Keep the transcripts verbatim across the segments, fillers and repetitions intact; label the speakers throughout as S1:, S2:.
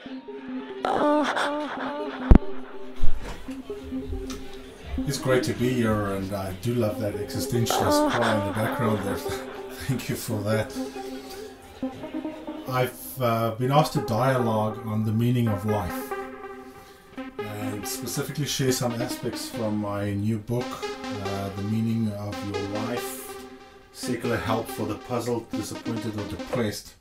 S1: It's great to be here, and I do love that existentialist cry in the background there. Thank you for that. I've uh, been asked to dialogue on the meaning of life, and specifically share some aspects from my new book, uh, The Meaning of Your Life, Secular Help for the Puzzled, Disappointed or Depressed.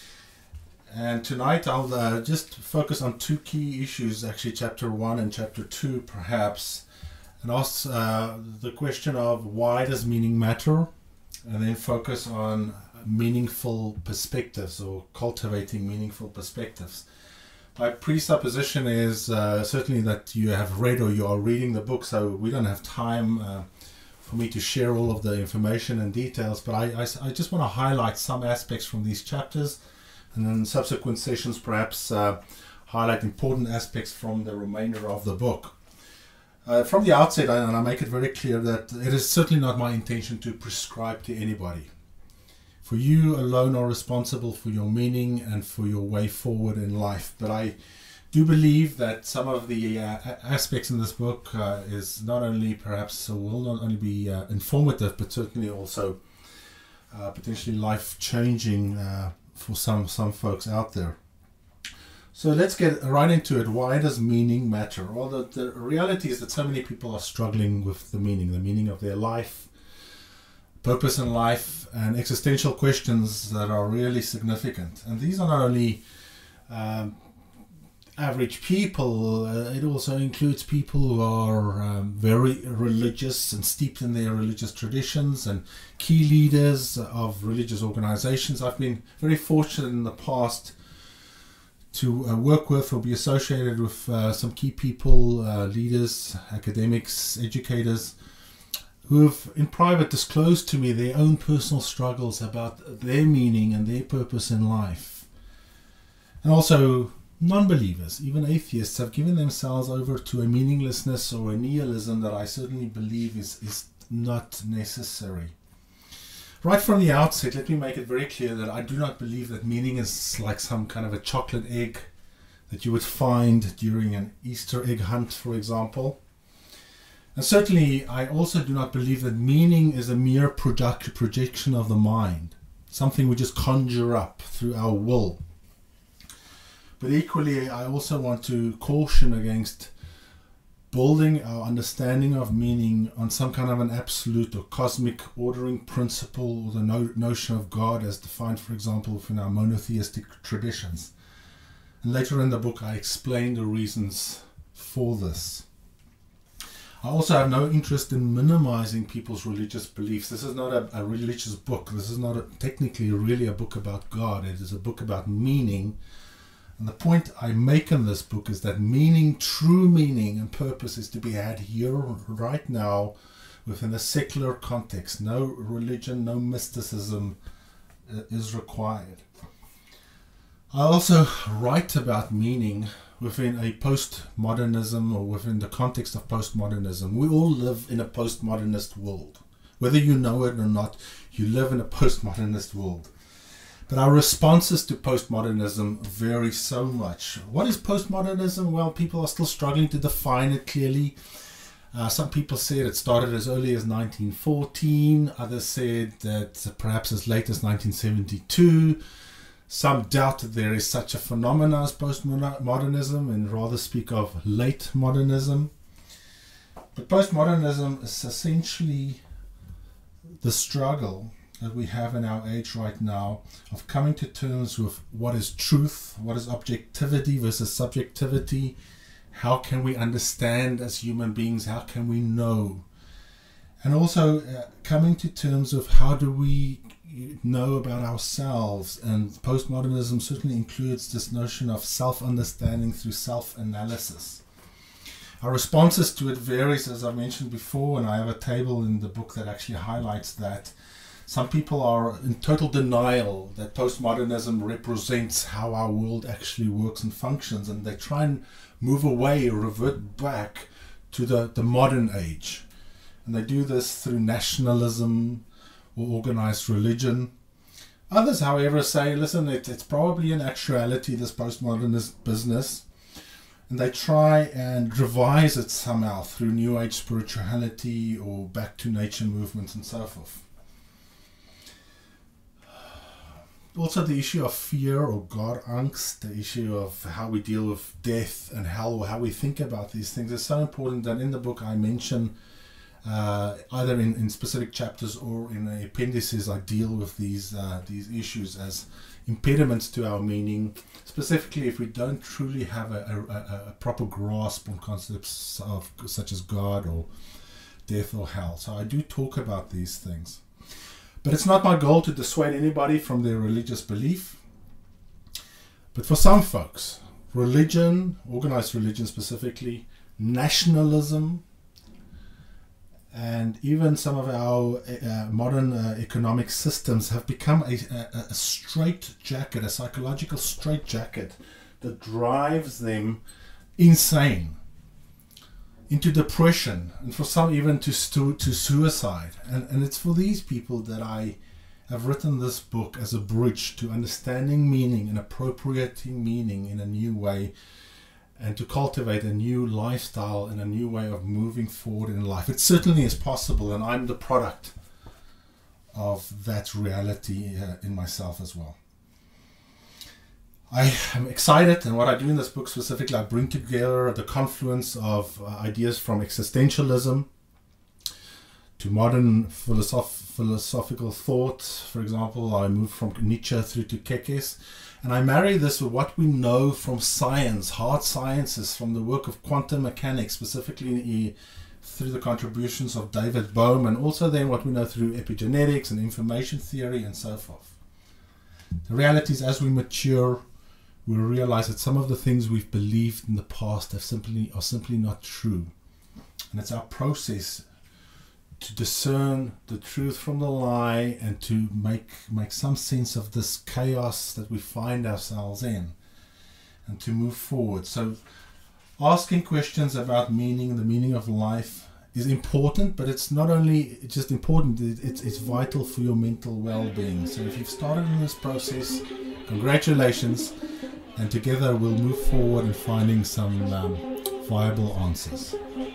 S1: And tonight I'll uh, just focus on two key issues, actually chapter one and chapter two perhaps, and ask uh, the question of why does meaning matter, and then focus on meaningful perspectives or cultivating meaningful perspectives. My presupposition is uh, certainly that you have read or you are reading the book, so we don't have time uh, for me to share all of the information and details, but I, I, I just want to highlight some aspects from these chapters, and then subsequent sessions perhaps uh, highlight important aspects from the remainder of the book. Uh, from the outset, I, and I make it very clear that it is certainly not my intention to prescribe to anybody. For you alone are responsible for your meaning and for your way forward in life. But I do believe that some of the uh, aspects in this book uh, is not only perhaps uh, will not only be uh, informative, but certainly also uh, potentially life-changing uh, for some some folks out there. So let's get right into it. Why does meaning matter? Well, the, the reality is that so many people are struggling with the meaning, the meaning of their life, purpose in life, and existential questions that are really significant. And these are not only um, average people, uh, it also includes people who are um, very religious and steeped in their religious traditions and key leaders of religious organizations. I've been very fortunate in the past to uh, work with or be associated with uh, some key people, uh, leaders, academics, educators, who have in private disclosed to me their own personal struggles about their meaning and their purpose in life. And also non-believers, even atheists, have given themselves over to a meaninglessness or a nihilism that I certainly believe is, is not necessary. Right from the outset, let me make it very clear that I do not believe that meaning is like some kind of a chocolate egg that you would find during an Easter egg hunt, for example. And certainly, I also do not believe that meaning is a mere project, projection of the mind, something we just conjure up through our will. But equally, I also want to caution against building our understanding of meaning on some kind of an absolute or cosmic ordering principle, or the no notion of God as defined, for example, within our monotheistic traditions. And later in the book, I explain the reasons for this. I also have no interest in minimizing people's religious beliefs. This is not a, a religious book. This is not a, technically really a book about God. It is a book about meaning. And the point I make in this book is that meaning, true meaning and purpose, is to be had here, right now, within a secular context. No religion, no mysticism uh, is required. I also write about meaning within a postmodernism, or within the context of postmodernism. We all live in a postmodernist world. Whether you know it or not, you live in a postmodernist world. But our responses to postmodernism vary so much. What is postmodernism? Well, people are still struggling to define it clearly. Uh, some people said it started as early as nineteen fourteen. Others said that perhaps as late as nineteen seventy-two. Some doubt that there is such a phenomenon as postmodernism and rather speak of late modernism. But postmodernism is essentially the struggle that we have in our age right now of coming to terms with what is truth, what is objectivity versus subjectivity, how can we understand as human beings, how can we know, and also uh, coming to terms with how do we know about ourselves. And postmodernism certainly includes this notion of self-understanding through self-analysis. Our responses to it varies, as I mentioned before, and I have a table in the book that actually highlights that. Some people are in total denial that postmodernism represents how our world actually works and functions, and they try and move away or revert back to the, the modern age. And they do this through nationalism or organized religion. Others, however, say, listen, it, it's probably in actuality this postmodernist business, and they try and revise it somehow through New Age spirituality or back to nature movements and so forth. Also, the issue of fear or God angst, the issue of how we deal with death and hell, or how we think about these things, is so important that in the book I mention, uh, either in, in specific chapters or in the appendices, I deal with these uh, these issues as impediments to our meaning, specifically if we don't truly have a, a, a proper grasp on concepts of such as God or death or hell. So I do talk about these things. But it's not my goal to dissuade anybody from their religious belief. But for some folks, religion, organized religion specifically, nationalism, and even some of our uh, modern uh, economic systems have become a, a, a straitjacket, a psychological straitjacket that drives them insane, into depression, and for some even to stu- to suicide. And, and it's for these people that I have written this book as a bridge to understanding meaning and appropriating meaning in a new way, and to cultivate a new lifestyle and a new way of moving forward in life. It certainly is possible, and I'm the product of that reality uh, in myself as well. I am excited, and what I do in this book specifically, I bring together the confluence of uh, ideas from existentialism to modern philosoph- philosophical thought. For example, I move from Nietzsche through to Kekes, and I marry this with what we know from science, hard sciences, from the work of quantum mechanics, specifically through the contributions of David Bohm, and also then what we know through epigenetics and information theory and so forth. The reality is, as we mature, we realize that some of the things we've believed in the past have simply are simply not true. And it's our process to discern the truth from the lie and to make make some sense of this chaos that we find ourselves in and to move forward. So asking questions about meaning, the meaning of life, is important, but it's not only just important, it's, it's vital for your mental well-being. So if you've started in this process, congratulations, and together we'll move forward in finding some um, viable answers.